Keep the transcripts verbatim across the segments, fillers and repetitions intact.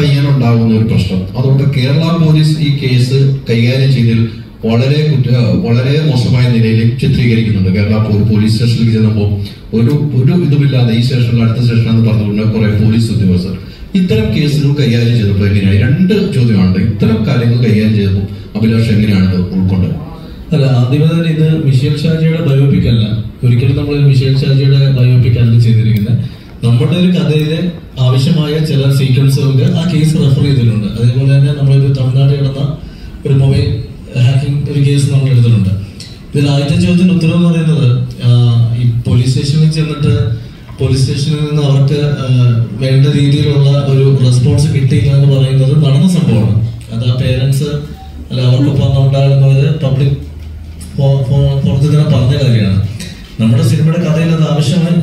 പയ്യനുണ്ടാകുന്ന ഒരു പ്രശ്നം. അതുകൊണ്ട് കേരള പോലീസ് ഈ കേസ് കൈകാര്യം ചെയ്തതിൽ വളരെ കുറ്റ വളരെ മോശമായ നിലയിൽ ചിത്രീകരിക്കുന്നുണ്ട്. കേരള പോലീസ് സ്റ്റേഷനിലേക്ക് ചെന്നപ്പോൾ ഒരു ഒരു ഇതുമില്ലാതെ ഈ സ്റ്റേഷനിൽ അടുത്ത സ്റ്റേഷനാണെന്ന് പറഞ്ഞുകൊണ്ട് കുറെ പോലീസ് ഉദ്യോഗസ്ഥർ ഇത്തരം കേസുകൾ കൈകാര്യം ചെയ്തപ്പോൾ എങ്ങനെയാണ്? രണ്ട് ചോദ്യമാണ്. ഇത്തരം കാര്യങ്ങൾ കൈകാര്യം ചെയ്തപ്പോൾ അഭിലാഷ് എങ്ങനെയാണ് ഇത് ഉൾക്കൊണ്ടത്? അല്ല, ആദ്യമേ തന്നെ ഇത് മിഷേൽ ഷാജിയുടെ ബയോപിക് അല്ല. ഒരിക്കലും നമ്മൾ മിഷേൽ ഷാജിയുടെ ബയോപിക് അല്ല ചെയ്തിരിക്കുന്നത്. നമ്മുടെ ഒരു കഥയിലെ ആവശ്യമായ ചില സീക്വൻസുകൾക്ക് ആ കേസ് റെഫർ ചെയ്തിട്ടുണ്ട്. അതേപോലെ തന്നെ നമ്മളൊരു തമിഴ്നാട് കിടന്ന ഒരു മൊബൈൽ ഹാക്കിംഗ് ഒരു കേസ് നമ്മൾ എടുത്തിട്ടുണ്ട്. ഇതിൽ ആദ്യത്തെ ചോദ്യത്തിന് ഉത്തരം എന്ന് പറയുന്നത്, ഈ പോലീസ് സ്റ്റേഷനിൽ ചെന്നിട്ട് പോലീസ് സ്റ്റേഷനിൽ നിന്ന് അവർക്ക് വേണ്ട രീതിയിലുള്ള ഒരു റെസ്പോൺസ് കിട്ടിയില്ല എന്ന് പറയുന്നത് നടന്ന സംഭവമാണ്. അത് ആ പേരൻസ് അല്ല അവർക്കൊപ്പം ഉണ്ടാകുന്നവര് പബ്ലിക് പുറത്തു തന്നെ പറഞ്ഞ കാര്യമാണ്. നമ്മുടെ സിനിമയുടെ കഥയിൽ അത് ആവശ്യമായി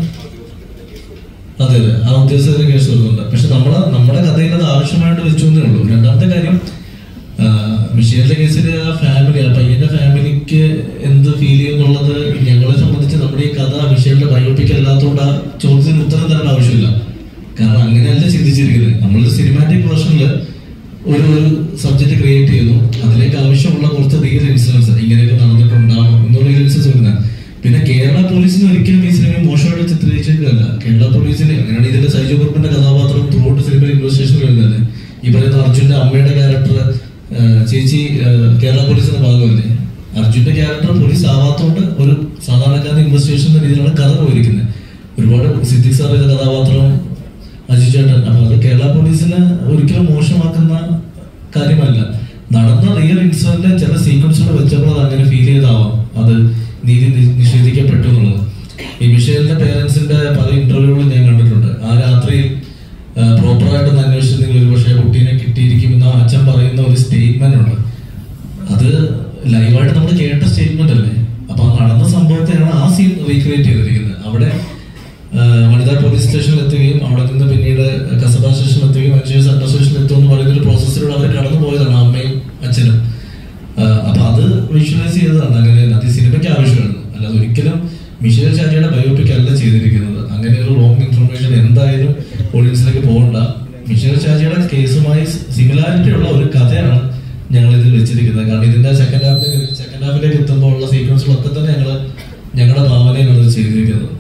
അതെ അതെ ആ ഉദ്യോഗസ്ഥരുടെ കേസ് കൊടുക്കുന്നുണ്ട്. പക്ഷെ നമ്മള് നമ്മുടെ കഥയിൽ അത് ആവശ്യമായിട്ട് വെച്ചു എന്നേ ഉള്ളൂ. രണ്ടാമത്തെ കാര്യം, മിഷേലിന്റെ കേസിൽ ആ ഫാമിലി ആ പയ്യന്റെ ഫാമിലിക്ക് എന്ത് ഫീൽ ചെയ്യുന്നുള്ളത് ഞങ്ങളെ സംബന്ധിച്ച് നമ്മുടെ ഈ കഥ മിഷേലിന്റെ ബയോപിക് അല്ലാത്തതുകൊണ്ട് ആ ചോദ്യത്തിന് ഉത്തരം തരാൻ ആവശ്യമില്ല. കാരണം അങ്ങനെയല്ല ചിന്തിച്ചിരിക്കുന്നത്. നമ്മളൊരു സിനിമാറ്റിക് വേർഷനിൽ ഒരു ഒരു സബ്ജക്ട് ക്രിയേറ്റ് ചെയ്യുന്നു. അതിലേക്ക് ആവശ്യമുള്ള കുറച്ച് റിയൽ ഇൻസിഡൻസ് ഇങ്ങനെയൊക്കെ നടന്നിട്ടുണ്ടാകും എന്നുള്ള ഇൻസിഡൻസ് വരുന്നത്. പിന്നെ കേരള പോലീസിന് ഒരിക്കലും ഈ സിനിമ മോശമായിട്ട് ചിത്രീകരിച്ചിട്ടില്ല. കേരള പോലീസിന് അങ്ങനെയാണ് ഇതിന്റെ സൈജു കുറുപ്പിന്റെ കഥാപാത്രം ത്രൂ ഔട്ട് സിനിമയിൽ ഇൻവെസ്റ്റിഗേഷൻ വരുന്നത്. ഈ പറയുന്ന അർജുന്റെ അമ്മയുടെ ക്യാരക്ടർ ചേച്ചി കേരള പോലീസിന്റെ ഭാഗമല്ലേ. അർജുന്റെ ക്യാരക്ടർ പോലീസ് ആവാത്തോണ്ട് ഒരു സാധാരണക്കാരൻ ഇൻവെസ്റ്റിഗേഷൻ എന്ന രീതിയിലാണ് കഥ പോയിരിക്കുന്നത്. ഒരുപാട് സിദ്ദിഖ് സാർ ചെയ്ത കഥാപാത്രം, അജു ചേട്ടൻ. അപ്പൊ അത് കേരള പോലീസിനെ ഒരിക്കലും മോശമാക്കുന്ന കാര്യമല്ല. നടന്ന റിയൽ ഇൻസിഡന്റ് ചില സീക്വൻസുകൾ വെച്ചപ്പോൾ അത് അങ്ങനെ ഫീൽ ചെയ്താവാം അത് നീതി നിഷേധിക്കപ്പെട്ടു എന്നുള്ളത്. ഈ മിഷേലിന്റെ പേരൻസിന്റെ പല ഇന്റർവ്യൂകളും ഞാൻ കണ്ടിട്ടുണ്ട്. ആ രാത്രിയിൽ പ്രോപ്പറായിട്ടൊന്ന് അന്വേഷിച്ചെങ്കിൽ ഒരു പക്ഷേ കുട്ടീനെ കിട്ടിയിരിക്കുമെന്ന് അച്ഛൻ പറയുന്ന ഒരു സ്റ്റേറ്റ്മെന്റ് ഉണ്ട്. അത് ലൈവായിട്ട് നമ്മൾ കേട്ട സ്റ്റേറ്റ്മെന്റ് അല്ലേ. അപ്പൊ ആ നടന്ന സംഭവത്തെയാണ് ആ സീൻ റീക്രിയേറ്റ് ചെയ്തിരിക്കുന്നത്. അവിടെ വനിതാ പോലീസ് സ്റ്റേഷനിൽ എത്തുകയും അവിടെ നിന്ന് പിന്നീട് കസബ സ്റ്റേഷനിൽ എത്തുകയും അഞ്ച് സെൻട്രൽ സ്റ്റേഷനിൽ എത്തുക എന്ന് പറയുന്ന ഒരു പ്രോസസ്സിലൂടെ അവർ കടന്നു പോയതാണ് അമ്മയും അച്ഛനും. അപ്പൊ അത് വിഷ്വലൈസ് ചെയ്തതാണ്. അങ്ങനെ അത് സിനിമയ്ക്ക് ആവശ്യമാണ്. അല്ലാതെ ഒരിക്കലും മിഷേൽ ഷാജിയുടെ ബയോപിക് അല്ല ചെയ്തിരിക്കുന്നത്. അങ്ങനെ ഒരു റോങ് ഇൻഫർമേഷൻ എന്തായാലും ഓഡിയൻസിലേക്ക് പോകണ്ട. മിഷേൽ ഷാജിയുടെ കേസുമായി സിമിലാരിറ്റി ഉള്ള ഒരു കഥയാണ് ഞങ്ങൾ ഇതിൽ വെച്ചിരിക്കുന്നത്. കാരണം ഇതിന്റെ സെക്കൻഡ് ഹാഫിലേക്ക് സെക്കൻഡ് ഹാഫിലേക്ക് എത്തുമ്പോൾ ഉള്ള സീക്വൻസുകളൊക്കെ തന്നെ ഞങ്ങൾ ഞങ്ങളുടെ ഭാവനയിലാണ് ചെയ്തിരിക്കുന്നത്.